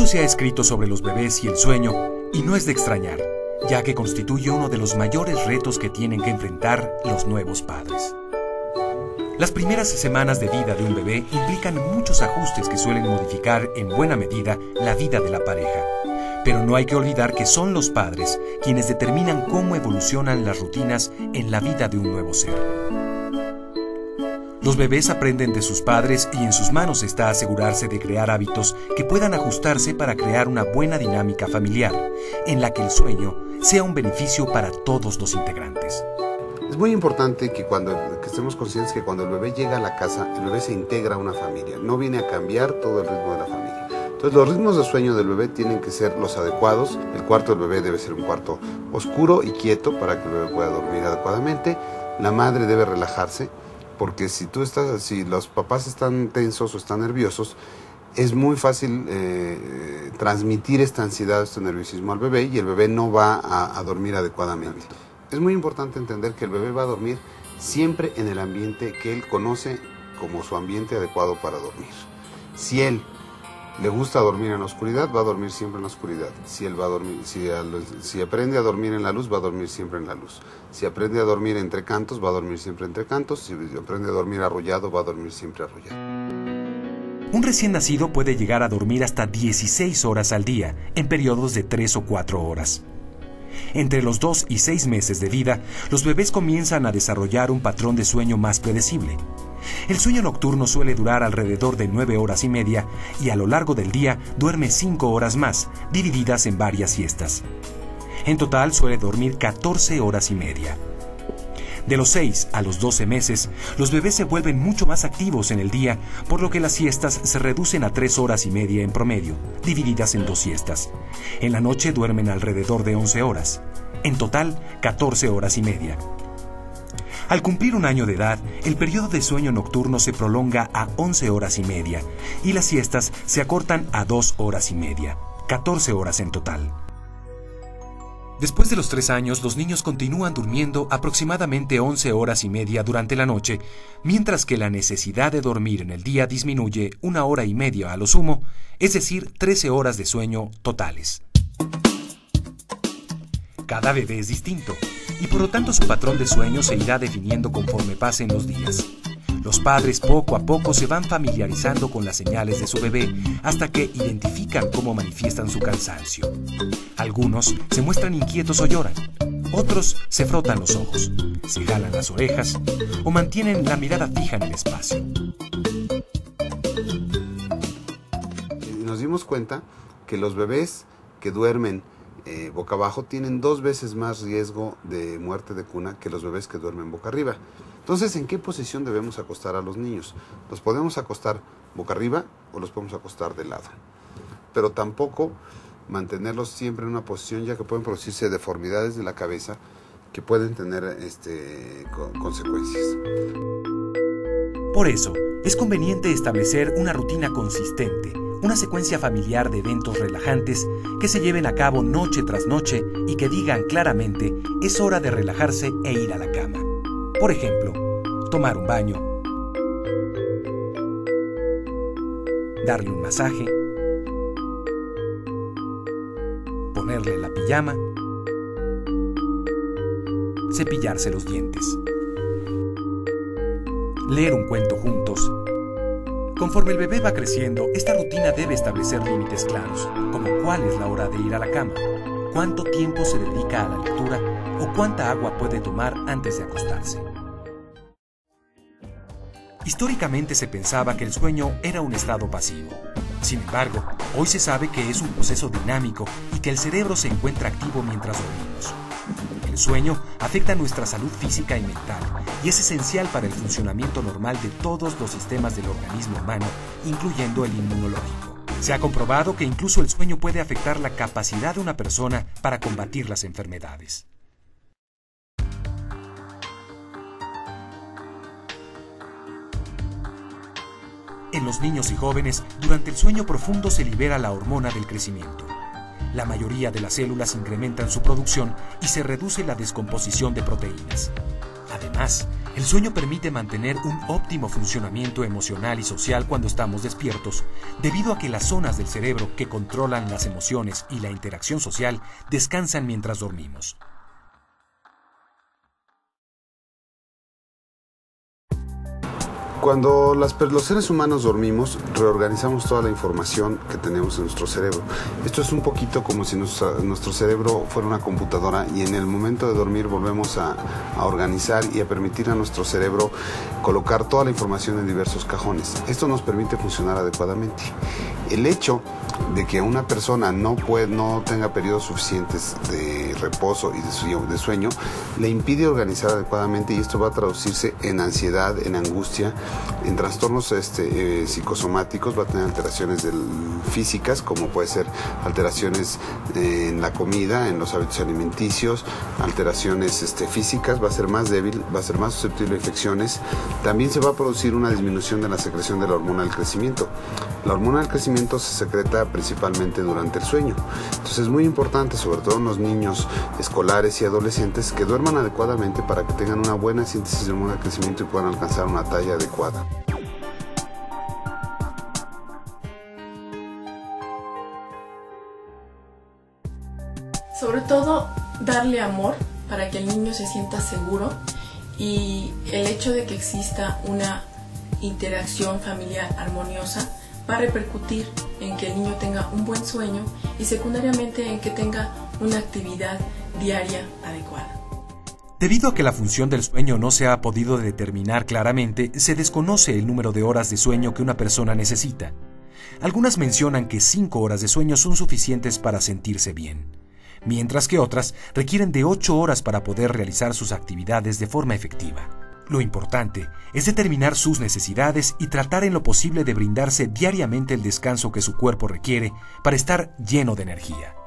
se ha escrito sobre los bebés y el sueño, y no es de extrañar, ya que constituye uno de los mayores retos que tienen que enfrentar los nuevos padres. Las primeras semanas de vida de un bebé implican muchos ajustes que suelen modificar en buena medida la vida de la pareja. Pero no hay que olvidar que son los padres quienes determinan cómo evolucionan las rutinas en la vida de un nuevo ser. Los bebés aprenden de sus padres y en sus manos está asegurarse de crear hábitos que puedan ajustarse para crear una buena dinámica familiar, en la que el sueño sea un beneficio para todos los integrantes. Es muy importante que estemos conscientes que cuando el bebé llega a la casa, el bebé se integra a una familia, no viene a cambiar todo el ritmo de la familia. Entonces los ritmos de sueño del bebé tienen que ser los adecuados. El cuarto del bebé debe ser un cuarto oscuro y quieto para que el bebé pueda dormir adecuadamente. La madre debe relajarse, porque si los papás están tensos o están nerviosos, es muy fácil transmitir esta ansiedad, este nerviosismo al bebé y el bebé no va a dormir adecuadamente. Es muy importante entender que el bebé va a dormir siempre en el ambiente que él conoce como su ambiente adecuado para dormir. Si él le gusta dormir en la oscuridad, va a dormir siempre en la oscuridad. Si aprende a dormir en la luz, va a dormir siempre en la luz. Si aprende a dormir entre cantos, va a dormir siempre entre cantos. Si aprende a dormir arrollado, va a dormir siempre arrollado. Un recién nacido puede llegar a dormir hasta 16 horas al día, en periodos de 3 o 4 horas. Entre los 2 y 6 meses de vida, los bebés comienzan a desarrollar un patrón de sueño más predecible. El sueño nocturno suele durar alrededor de 9 horas y media y a lo largo del día duerme 5 horas más, divididas en varias siestas. En total suele dormir 14 horas y media. De los 6 a los 12 meses, los bebés se vuelven mucho más activos en el día, por lo que las siestas se reducen a 3 horas y media en promedio, divididas en 2 siestas. En la noche duermen alrededor de 11 horas. En total, 14 horas y media. Al cumplir 1 año de edad, el periodo de sueño nocturno se prolonga a 11 horas y media y las siestas se acortan a 2 horas y media, 14 horas en total. Después de los 3 años, los niños continúan durmiendo aproximadamente 11 horas y media durante la noche, mientras que la necesidad de dormir en el día disminuye 1 hora y media a lo sumo, es decir, 13 horas de sueño totales. Cada bebé es distinto, y por lo tanto su patrón de sueño se irá definiendo conforme pasen los días. Los padres poco a poco se van familiarizando con las señales de su bebé hasta que identifican cómo manifiestan su cansancio. Algunos se muestran inquietos o lloran, otros se frotan los ojos, se jalan las orejas o mantienen la mirada fija en el espacio. Nos dimos cuenta que los bebés que duermen boca abajo tienen 2 veces más riesgo de muerte de cuna que los bebés que duermen boca arriba. Entonces, ¿en qué posición debemos acostar a los niños? Los podemos acostar boca arriba o los podemos acostar de lado. Pero tampoco mantenerlos siempre en una posición, ya que pueden producirse deformidades de la cabeza que pueden tener consecuencias. Por eso, es conveniente establecer una rutina consistente, una secuencia familiar de eventos relajantes que se lleven a cabo noche tras noche y que digan claramente es hora de relajarse e ir a la cama. Por ejemplo, tomar un baño, darle un masaje, ponerle la pijama, cepillarse los dientes, leer un cuento juntos. Conforme el bebé va creciendo, esta rutina debe establecer límites claros, como cuál es la hora de ir a la cama, cuánto tiempo se dedica a la lectura o cuánta agua puede tomar antes de acostarse. Históricamente se pensaba que el sueño era un estado pasivo. Sin embargo, hoy se sabe que es un proceso dinámico y que el cerebro se encuentra activo mientras dormimos. El sueño afecta nuestra salud física y mental y es esencial para el funcionamiento normal de todos los sistemas del organismo humano, incluyendo el inmunológico. Se ha comprobado que incluso el sueño puede afectar la capacidad de una persona para combatir las enfermedades. En los niños y jóvenes, durante el sueño profundo se libera la hormona del crecimiento. La mayoría de las células incrementan su producción y se reduce la descomposición de proteínas. Además, El sueño permite mantener un óptimo funcionamiento emocional y social cuando estamos despiertos, debido a que las zonas del cerebro que controlan las emociones y la interacción social descansan mientras dormimos. Cuando los seres humanos dormimos, reorganizamos toda la información que tenemos en nuestro cerebro. Esto es un poquito como si nuestro cerebro fuera una computadora, y en el momento de dormir volvemos a organizar y a permitir a nuestro cerebro colocar toda la información en diversos cajones. Esto nos permite funcionar adecuadamente. El hecho de que una persona no tenga periodos suficientes de reposo y de sueño le impide organizar adecuadamente, y esto va a traducirse en ansiedad, en angustia, en trastornos psicosomáticos. Va a tener alteraciones físicas, como puede ser alteraciones en la comida, en los hábitos alimenticios, alteraciones físicas. Va a ser más débil, va a ser más susceptible a infecciones. También se va a producir una disminución de la secreción de la hormona del crecimiento. La hormona del crecimiento se secreta principalmente durante el sueño. Entonces es muy importante, sobre todo en los niños escolares y adolescentes, que duerman adecuadamente para que tengan una buena síntesis de hormona del crecimiento y puedan alcanzar una talla adecuada. Sobre todo, darle amor para que el niño se sienta seguro, y el hecho de que exista una interacción familiar armoniosa va a repercutir en que el niño tenga un buen sueño y secundariamente en que tenga una actividad diaria adecuada. Debido a que la función del sueño no se ha podido determinar claramente, se desconoce el número de horas de sueño que una persona necesita. Algunas mencionan que 5 horas de sueño son suficientes para sentirse bien, mientras que otras requieren de 8 horas para poder realizar sus actividades de forma efectiva. Lo importante es determinar sus necesidades y tratar en lo posible de brindarse diariamente el descanso que su cuerpo requiere para estar lleno de energía.